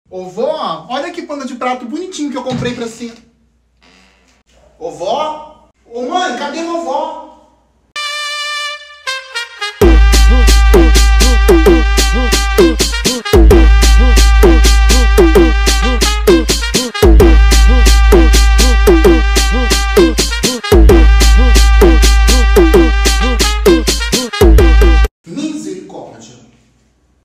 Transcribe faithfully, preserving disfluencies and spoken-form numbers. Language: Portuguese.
Ô vó, olha que pano de prato bonitinho que eu comprei pra si. Ô vó? Ô mãe, cadê vovó?